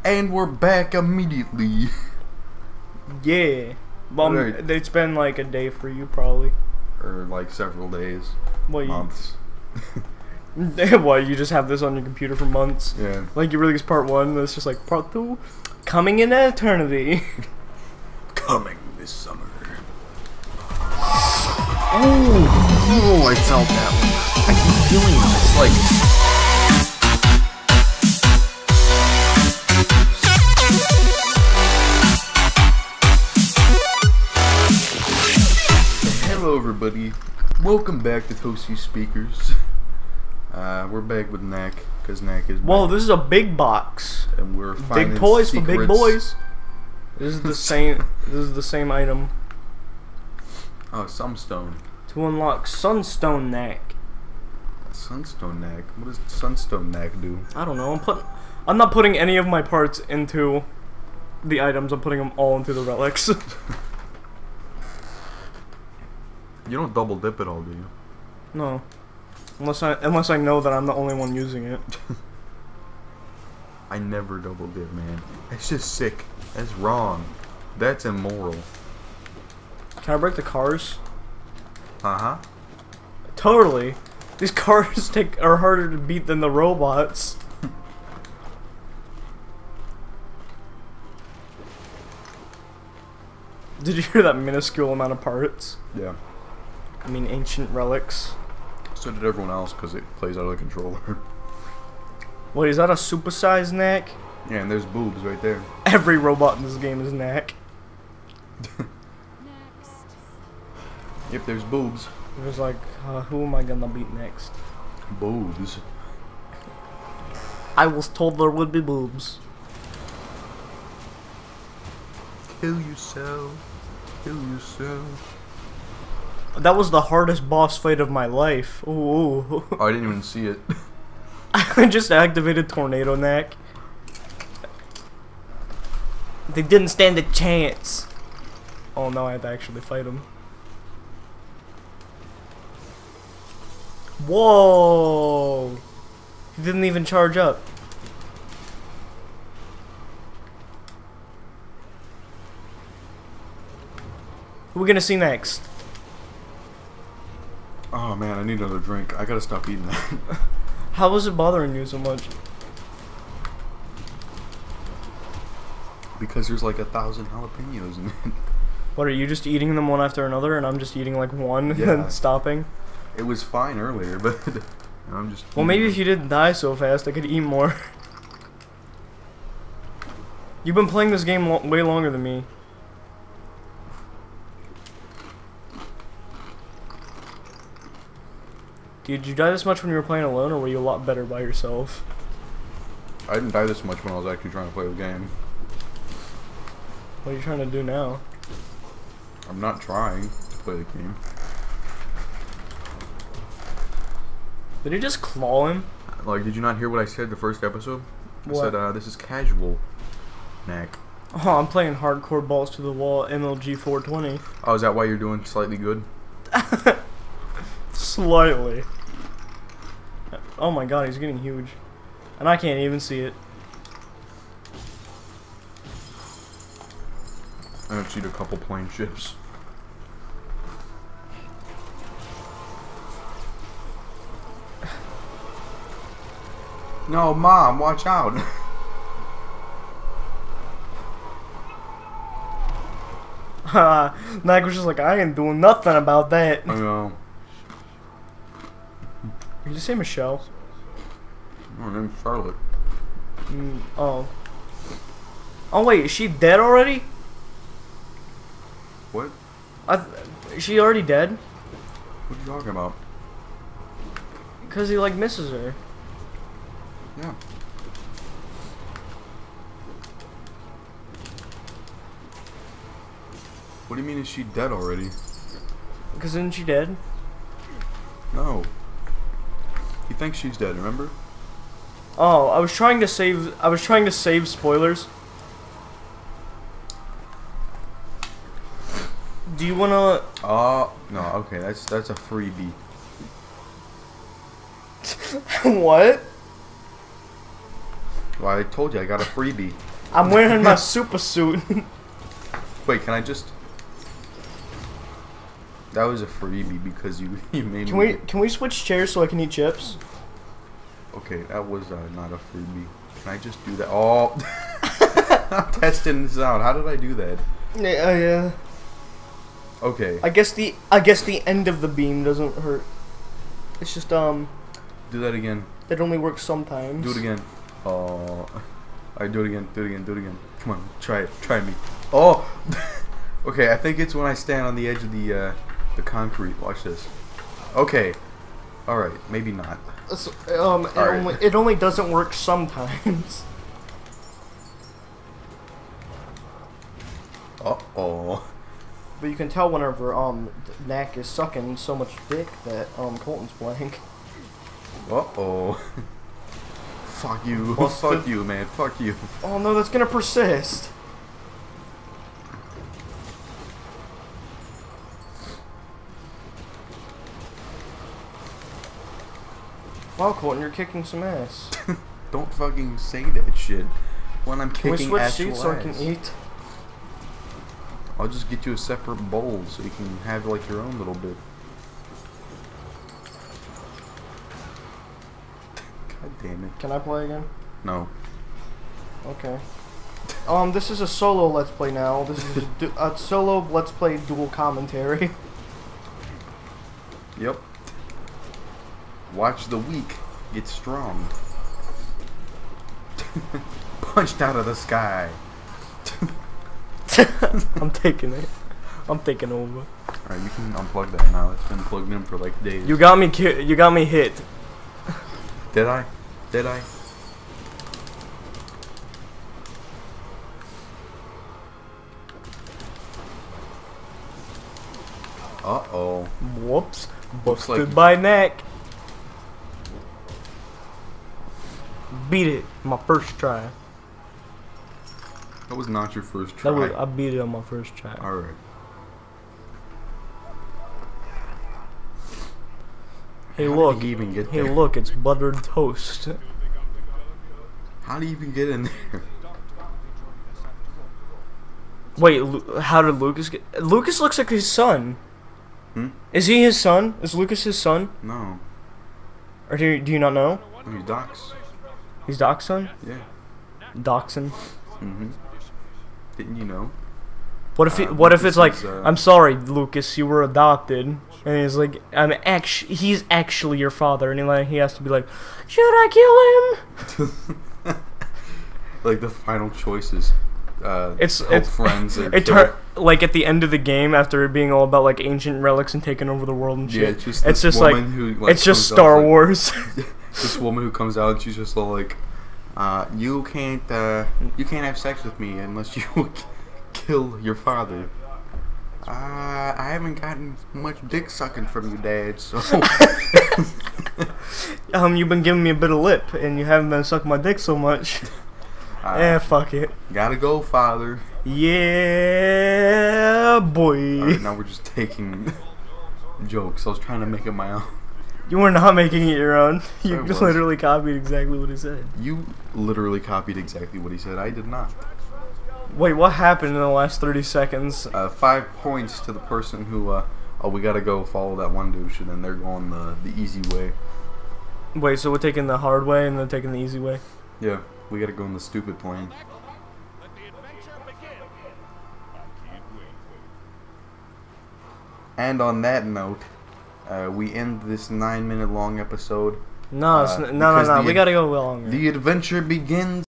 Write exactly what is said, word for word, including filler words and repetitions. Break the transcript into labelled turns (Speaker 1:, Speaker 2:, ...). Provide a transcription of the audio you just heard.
Speaker 1: And we're back immediately.
Speaker 2: Yeah. Well,
Speaker 1: Right.
Speaker 2: it's been like a day for you, probably.
Speaker 1: Or like several days,
Speaker 2: What, you,
Speaker 1: months.
Speaker 2: what, you just have this on your computer for months?
Speaker 1: Yeah.
Speaker 2: Like, you release part one, and it's just like, part two, coming in eternity.
Speaker 1: Coming this summer. Oh, oh, I felt that one. I keep feeling it. It's like. Hello, everybody. Welcome back to Toasty Speakers. Uh, we're back with Knack, because Knack is.
Speaker 2: Whoa,
Speaker 1: back.
Speaker 2: this is a big box.
Speaker 1: And we're finding
Speaker 2: Big toys
Speaker 1: secrets.
Speaker 2: for big boys. This is the same. This is the same item.
Speaker 1: Oh, Sunstone.
Speaker 2: To unlock Sunstone Knack.
Speaker 1: Sunstone Knack. What does Sunstone Knack do?
Speaker 2: I don't know. I'm put. I'm not putting any of my parts into the items. I'm putting them all into the relics.
Speaker 1: You don't double dip at all, do you?
Speaker 2: No, unless I unless I know that I'm the only one using it.
Speaker 1: I never double dip, man. That's just sick. That's wrong. That's immoral.
Speaker 2: Can I break the cars?
Speaker 1: Uh huh.
Speaker 2: Totally. These cars take are harder to beat than the robots. Did you hear that minuscule amount of parts?
Speaker 1: Yeah.
Speaker 2: I mean, ancient relics.
Speaker 1: So did everyone else because it plays out of the controller.
Speaker 2: Wait, is that a supersized Knack?
Speaker 1: Yeah, and there's boobs right there.
Speaker 2: Every robot in this game is Knack.
Speaker 1: Yep, there's boobs.
Speaker 2: It was like, uh, who am I gonna beat next?
Speaker 1: Boobs.
Speaker 2: I was told there would be boobs.
Speaker 1: Kill yourself. Kill yourself.
Speaker 2: That was the hardest boss fight of my life. Ooh.
Speaker 1: Oh, I didn't even see it.
Speaker 2: I just activated Tornado Knack. They didn't stand a chance. Oh no, I had to actually fight him. Whoa! He didn't even charge up. Who are we gonna see next?
Speaker 1: Oh man, I need another drink. I gotta stop eating that.
Speaker 2: How was it bothering you so much?
Speaker 1: Because there's like a thousand jalapenos in it.
Speaker 2: What, are you just eating them one after another and I'm just eating like one
Speaker 1: Yeah.
Speaker 2: and stopping?
Speaker 1: It was fine earlier, but I'm just.
Speaker 2: Well, maybe if you didn't die so fast, I could eat more. You've been playing this game lo way longer than me. Did you die this much when you were playing alone, or were you a lot better by yourself?
Speaker 1: I didn't die this much when I was actually trying to play the game.
Speaker 2: What are you trying to do now?
Speaker 1: I'm not trying to play the game.
Speaker 2: Did he just claw him?
Speaker 1: Like, did you not hear what I said the first episode? I
Speaker 2: What?
Speaker 1: said, uh, this is casual. Knack.
Speaker 2: Oh, I'm playing hardcore balls to the wall M L G four twenty.
Speaker 1: Oh, is that why you're doing slightly good?
Speaker 2: Slightly. Oh my god, he's getting huge. And I can't even see it.
Speaker 1: I'm gonna cheat a couple plane ships. No, Mom, watch out.
Speaker 2: Haha, Knack was just like, I ain't doing nothing about that.
Speaker 1: I know.
Speaker 2: Did you say Michelle?
Speaker 1: Her name's Charlotte.
Speaker 2: Mm, oh. Oh wait, is she dead already?
Speaker 1: What?
Speaker 2: I th is she already dead?
Speaker 1: What are you talking about?
Speaker 2: Cause he like misses her.
Speaker 1: Yeah. What do you mean, is she dead already?
Speaker 2: Cause isn't she dead?
Speaker 1: No. He thinks she's dead, remember?
Speaker 2: Oh, I was trying to save. I was trying to save spoilers. Do you wanna?
Speaker 1: Oh, no, okay, that's that's a freebie.
Speaker 2: What?
Speaker 1: Well, I told you I got a freebie.
Speaker 2: I'm wearing my super suit.
Speaker 1: Wait, can I just? That was a freebie because you you made
Speaker 2: Can
Speaker 1: me.
Speaker 2: we can we switch chairs so I can eat chips?
Speaker 1: Okay, that was uh, not a freebie. Can I just do that? Oh, I'm testing this out. How did I do that?
Speaker 2: Yeah, uh, yeah.
Speaker 1: Okay.
Speaker 2: I guess the I guess the end of the beam doesn't hurt. It's just um.
Speaker 1: Do that again.
Speaker 2: It only works sometimes.
Speaker 1: Do it again. Oh. Alright, do it again. Do it again. Do it again. Come on, try it. Try me. Oh. Okay, I think it's when I stand on the edge of the uh, the concrete. Watch this. Okay. All right. Maybe not.
Speaker 2: It's, um, it,
Speaker 1: Alright.
Speaker 2: only, it only doesn't work sometimes.
Speaker 1: Uh oh.
Speaker 2: But you can tell whenever um Knack is sucking so much dick that um Colton's blank.
Speaker 1: Uh oh. Fuck you.
Speaker 2: Busted.
Speaker 1: Fuck you, man. Fuck you.
Speaker 2: Oh no, that's gonna persist. Wow, Colton, you're kicking some ass.
Speaker 1: Don't fucking say that shit when I'm
Speaker 2: Can we
Speaker 1: kicking
Speaker 2: switch
Speaker 1: actual
Speaker 2: seats so I can
Speaker 1: ass.
Speaker 2: eat?
Speaker 1: I'll just get you a separate bowl so you can have like your own little bit. God damn it.
Speaker 2: Can I play again?
Speaker 1: No.
Speaker 2: Okay. Um, this is a solo Let's Play now. This is a, du a solo Let's Play dual commentary.
Speaker 1: Yep. Watch the weak get strong. Punched out of the sky.
Speaker 2: I'm taking it. I'm taking over.
Speaker 1: Alright, you can unplug that now. It's been plugged in for like days.
Speaker 2: You got me. Ki you got me hit.
Speaker 1: Did I? Did I? Uh-oh.
Speaker 2: Whoops.
Speaker 1: Looks
Speaker 2: Busted
Speaker 1: like-
Speaker 2: by Knack. Beat it. My first try.
Speaker 1: That was not your first try.
Speaker 2: That was, I beat it on my first try.
Speaker 1: Alright.
Speaker 2: Hey
Speaker 1: How did
Speaker 2: look.
Speaker 1: he even get
Speaker 2: Hey
Speaker 1: there?
Speaker 2: look, it's buttered toast.
Speaker 1: How do you even get in there?
Speaker 2: Wait, Lu how did Lucas get? Lucas looks like his son.
Speaker 1: Hmm?
Speaker 2: Is he his son? Is Lucas his son?
Speaker 1: No.
Speaker 2: Or do you, do you not know?
Speaker 1: Oh, he's Doc's.
Speaker 2: He's Doc's son?
Speaker 1: Yeah.
Speaker 2: Dachshund.
Speaker 1: Mm-hmm. Didn't you know?
Speaker 2: What if he,
Speaker 1: Uh,
Speaker 2: what if
Speaker 1: Lucas
Speaker 2: it's like,
Speaker 1: is, uh,
Speaker 2: I'm sorry, Lucas, you were adopted, and he's like, I'm actually, he's actually your father, and he like, he has to be like, should I kill him?
Speaker 1: Like the final choices. Uh,
Speaker 2: It's
Speaker 1: help
Speaker 2: it's
Speaker 1: friends or
Speaker 2: it
Speaker 1: kill-
Speaker 2: tur- like at the end of the game after it being all about like ancient relics and taking over the world and shit.
Speaker 1: Yeah, it's just
Speaker 2: it's
Speaker 1: this
Speaker 2: just like
Speaker 1: woman who, like,
Speaker 2: it's just
Speaker 1: comes out,
Speaker 2: Star
Speaker 1: like-
Speaker 2: Wars.
Speaker 1: This woman who comes out and she's just all like, uh, you can't, uh, you can't have sex with me unless you kill your father. Uh, I haven't gotten much dick sucking from you, Dad, so...
Speaker 2: um, you've been giving me a bit of lip, and you haven't been sucking my dick so much.
Speaker 1: uh,
Speaker 2: Eh, fuck it.
Speaker 1: Gotta go, father.
Speaker 2: Yeah, boy.
Speaker 1: Alright, now we're just taking jokes. I was trying to make it my own.
Speaker 2: You were not making it your own. You
Speaker 1: I was.
Speaker 2: literally copied exactly what he said.
Speaker 1: You literally copied exactly what he said. I did not.
Speaker 2: Wait, what happened in the last thirty seconds?
Speaker 1: Uh, five points to the person who, uh, oh, we gotta go follow that one douche, and then they're going the, the easy way.
Speaker 2: Wait, so we're taking the hard way and then taking the easy way?
Speaker 1: Yeah, we gotta go in the stupid plane. And on that note, uh, we end this nine minute long episode.
Speaker 2: No, it's
Speaker 1: Uh,
Speaker 2: n- no, no,
Speaker 1: because
Speaker 2: no.
Speaker 1: the
Speaker 2: We
Speaker 1: ad-
Speaker 2: gotta go longer.
Speaker 1: The adventure begins.